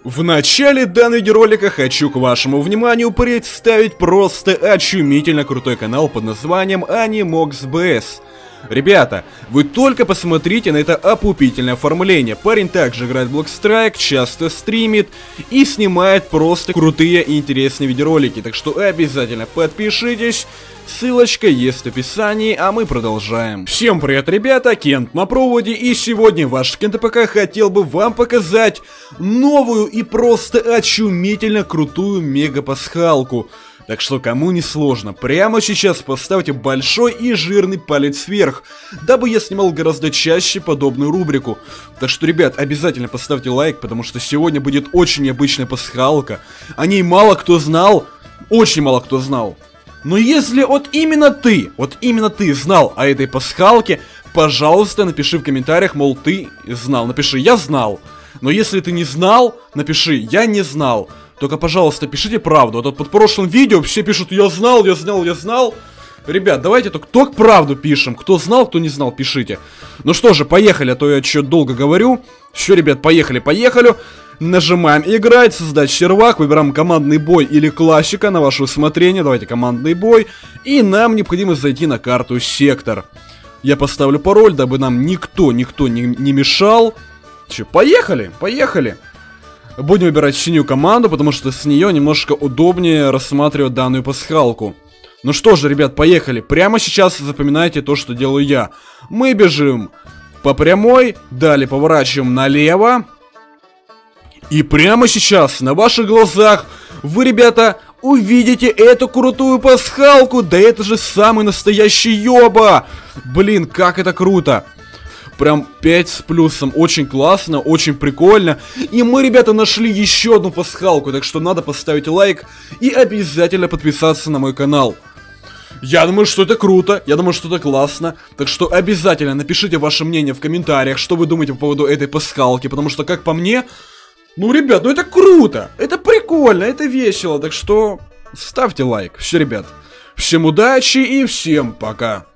В начале данного видеоролика хочу к вашему вниманию представить просто очумительно крутой канал под названием Animox.bs. Ребята, вы только посмотрите на это опупительное оформление. Парень также играет в Blockstrike, часто стримит и снимает просто крутые и интересные видеоролики. Так что обязательно подпишитесь. Ссылочка есть в описании, а мы продолжаем. Всем привет, ребята, Кент на проводе, и сегодня ваш Кент АПК хотел бы вам показать новую и просто очумительно крутую мега-пасхалку. Так что кому не сложно, прямо сейчас поставьте большой и жирный палец вверх, дабы я снимал гораздо чаще подобную рубрику. Так что, ребят, обязательно поставьте лайк, потому что сегодня будет очень необычная пасхалка. О ней мало кто знал, очень мало кто знал. Но если вот именно ты знал о этой пасхалке, пожалуйста, напиши в комментариях, мол, ты знал. Напиши «я знал». Но если ты не знал, напиши «я не знал». Только, пожалуйста, пишите правду. А то под прошлым видео все пишут «я знал». Ребят, давайте только правду пишем. Кто знал, кто не знал, пишите. Ну что же, поехали, а то я что-то долго говорю. Все, ребят, поехали. Нажимаем играть, создать сервак, выбираем командный бой или классика на ваше усмотрение. Давайте командный бой. И нам необходимо зайти на карту сектор. Я поставлю пароль, дабы нам никто не мешал. Че, поехали. Будем выбирать синюю команду, потому что с нее немножко удобнее рассматривать данную пасхалку. Ну что же, ребят, поехали. Прямо сейчас запоминайте то, что делаю я. Мы бежим по прямой, далее поворачиваем налево. И прямо сейчас на ваших глазах вы, ребята, увидите эту крутую пасхалку. Да это же самый настоящий ёба. Блин, как это круто. Прям 5 с плюсом. Очень классно, очень прикольно. И мы, ребята, нашли еще одну пасхалку. Так что надо поставить лайк и обязательно подписаться на мой канал. Я думаю, что это круто, я думаю, что это классно. Так что обязательно напишите ваше мнение в комментариях, что вы думаете по поводу этой пасхалки. Потому что, как по мне, ну, ребят, ну это круто, это прикольно, это весело. Так что ставьте лайк. Все, ребят, всем удачи и всем пока.